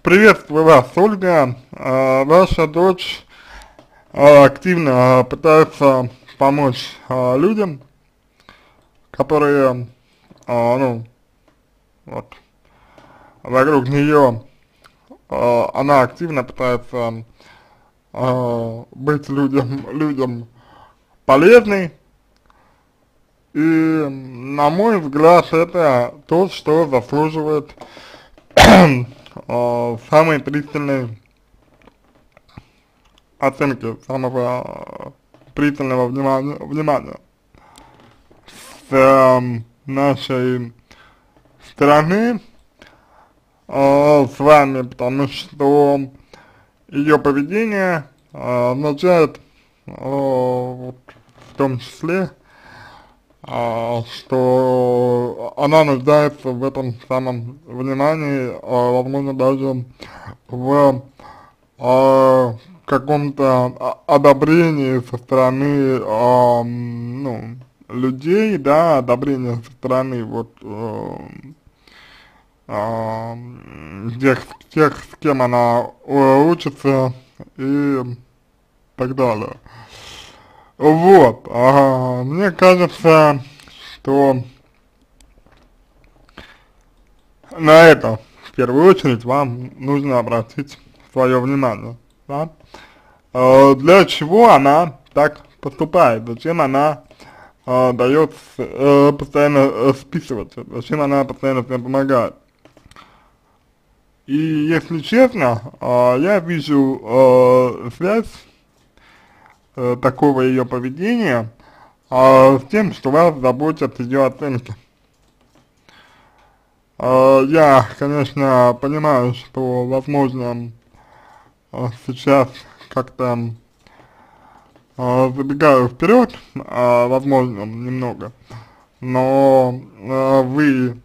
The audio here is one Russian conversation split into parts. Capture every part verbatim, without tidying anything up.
Приветствую вас, Ольга. А, Ваша дочь а, активно а, пытается помочь а, людям, которые, а, ну, вот, вокруг нее. А, она активно пытается а, быть людям, людям полезной. И, на мой взгляд, это то, что заслуживает а, самой пристальной оценки, самого пристального внимания, внимания с э, нашей стороны э, с вами, потому что ее поведение э, означает э, вот, в том числе, э, что она нуждается в этом самом внимании, э, возможно даже в э, каком-то одобрении со стороны, э, ну, людей, да, одобрение со стороны вот э, э, тех, тех, с кем она э, учится и так далее. Вот, э, мне кажется, что на это в первую очередь вам нужно обратить свое внимание, да? Э, для чего она так поступает, зачем она э, дает э, постоянно э, списываться, зачем она постоянно всем помогает. И если честно, э, я вижу э, связь э, такого ее поведения э, с тем, что вас заботят ее оценки. Э, я, конечно, понимаю, что, возможно, э, сейчас как-то э, забегаю вперед, э, возможно, немного, но э, вы,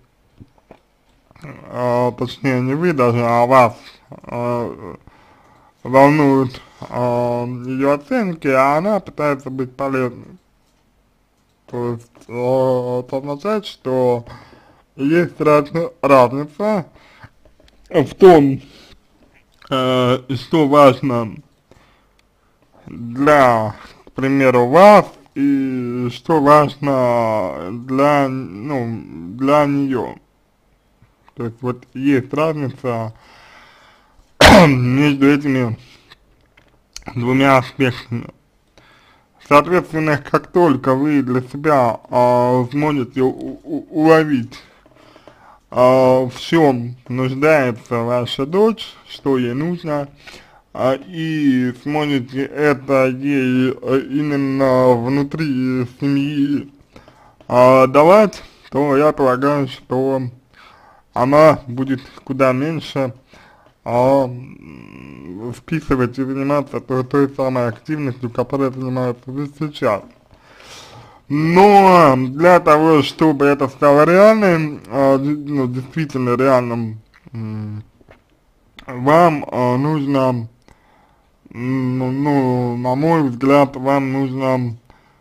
э, точнее не вы даже, а вас э, волнуют э, ее оценки, а она пытается быть полезной. То есть э, это означает, что есть раз, разница в том, э, что важно для, к примеру, вас, и что важно для, ну, для нее. То есть вот есть разница между этими двумя аспектами. Соответственно, как только вы для себя э, сможете у, у, уловить, э, в чем нуждается ваша дочь, что ей нужно, э, и сможете это ей э, именно внутри семьи э, давать, то я полагаю, что она будет куда меньше а, вписывать и заниматься той, той самой активностью, которой занимается сейчас. Но для того, чтобы это стало реальным, а, ну, действительно реальным, вам а, нужно, ну, ну, на мой взгляд, вам нужно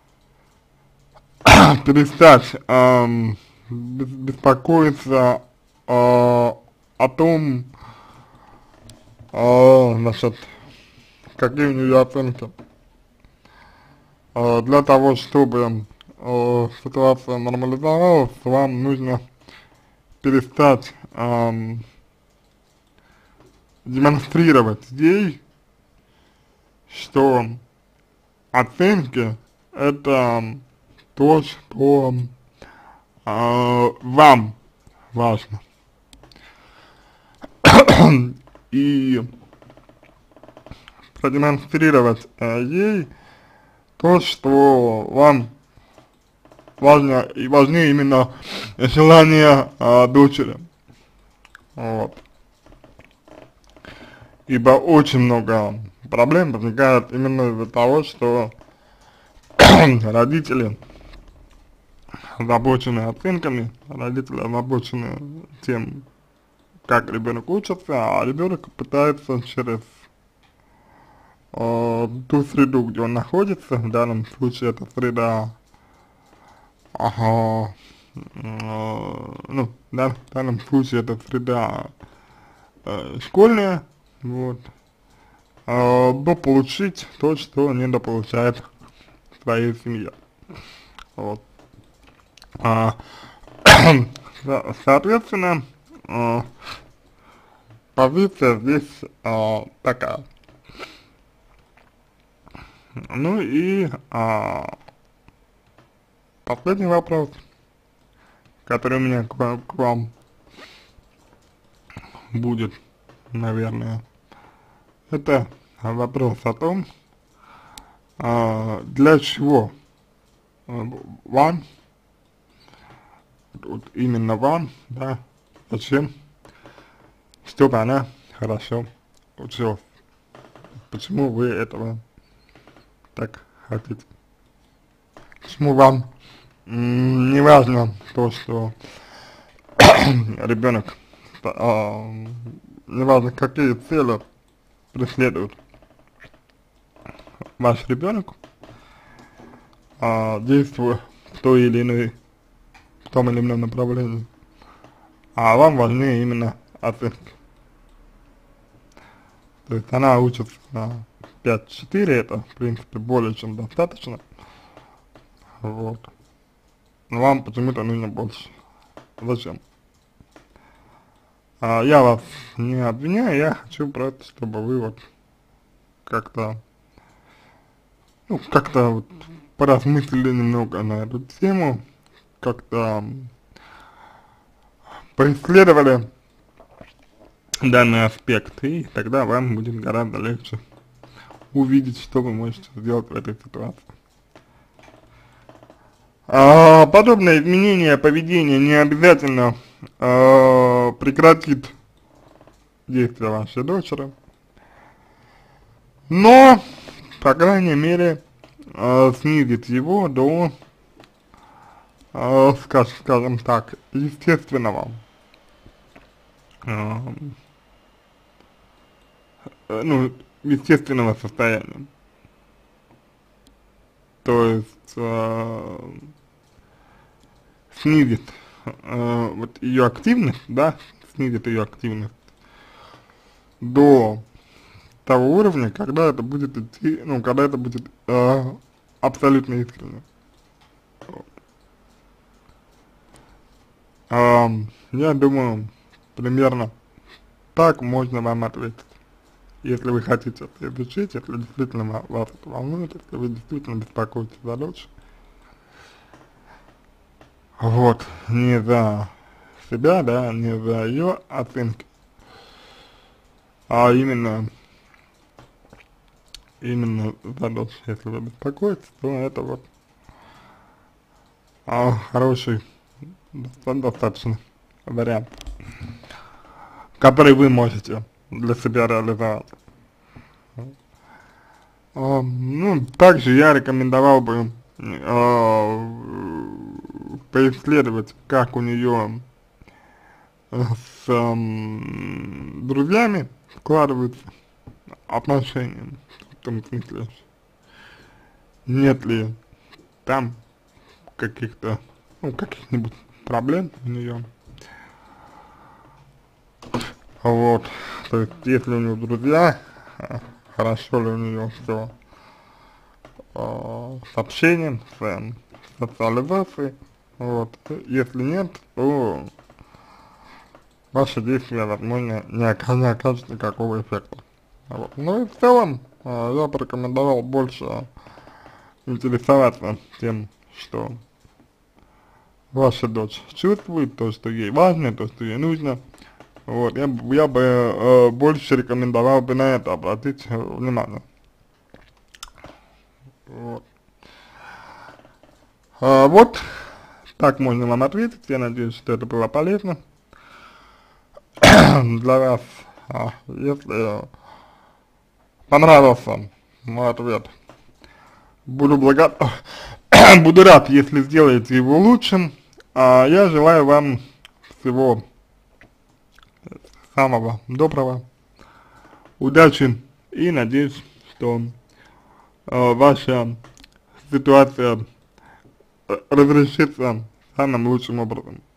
перестать а, беспокоиться а, о том, а, значит, какие у нее оценки. А, для того, чтобы а, ситуация нормализовалась, вам нужно перестать а, демонстрировать ей, что оценки это то, что а, вам важно. И продемонстрировать э, ей то, что вам важно и важнее именно желание э, дочери. Вот. Ибо очень много проблем возникает именно из-за того, что родители озабочены оценками, родители озабочены тем, как ребенок учится, а ребенок пытается через э, ту среду, где он находится, в данном случае это среда, ага, э, ну, да, в данном случае это среда э, школьные, вот, э, дополучить то, что недополучает в своей семье. Вот. А, со- соответственно, э, позиция здесь э, такая. Ну и а, последний вопрос, который у меня к вам, к вам будет, наверное, это вопрос о том, а, для чего а, вам, вот именно вам, да, зачем, чтобы она хорошо училась, почему вы этого так хотите, почему вам м, не важно то, что ребенок, а, неважно какие цели преследует ваш ребенок, а, действуя в той или иной, в том или ином направлении, а вам важнее именно оценки. То есть она учится на пять четыре, это в принципе более чем достаточно, вот, но вам почему-то нужно больше. Зачем? А, я вас не обвиняю, я хочу просто, чтобы вы вот как-то, ну, как-то вот поразмыслили немного на эту тему, как-то поисследовали данный аспект, и тогда вам будет гораздо легче увидеть, что вы можете сделать в этой ситуации. А, подобное изменение поведения не обязательно а, прекратит действия вашей дочери, но, по крайней мере, а, снизит его до, а, скажем, скажем так, естественного, а, ну, естественного состояния. То есть э, снизит э, вот ее активность, да, снизит ее активность до того уровня, когда это будет идти, ну, когда это будет э, абсолютно искренне. Э, я думаю, примерно так можно вам ответить. Если вы хотите это изучить, если действительно вас это волнует, если вы действительно беспокоитесь за дочь, вот, не за себя, да, не за ее оценки, а именно, именно за дочь, если вы беспокоитесь, то это вот а, хороший, доста- достаточно вариант, который вы можете для себя реализовать. А, ну, также я рекомендовал бы а, поисследовать, как у нее с м, друзьями складываются отношения, в том смысле, нет ли там каких-то, ну, каких-нибудь проблем у нее. Вот, то есть, если у нее друзья, а, хорошо ли у нее все э, с общением, с э, социализацией, вот, если нет, то ваши действия, возможно, не, ока не окажут никакого эффекта. Вот. Ну и в целом, э, я бы рекомендовал больше интересоваться тем, что ваша дочь чувствует, то, что ей важно, то, что ей нужно. Вот, я, б- я бы э, больше рекомендовал бы на это обратить э, внимание. Вот. А, вот, так можно вам ответить, я надеюсь, что это было полезно для вас. А, если понравился мой ответ, буду блага... буду рад, если сделаете его лучшим. А я желаю вам всего самого доброго, удачи и надеюсь, что э, ваша ситуация э, разрешится самым лучшим образом.